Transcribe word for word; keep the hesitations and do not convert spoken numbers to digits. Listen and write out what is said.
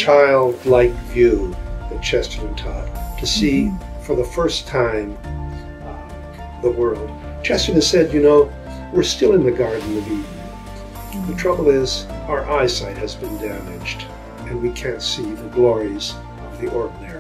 childlike view that Chesterton taught, to see mm-hmm. for the first time uh, the world. Chesterton said, you know, we're still in the Garden of Eden. The trouble is, our eyesight has been damaged, and we can't see the glories of the ordinary.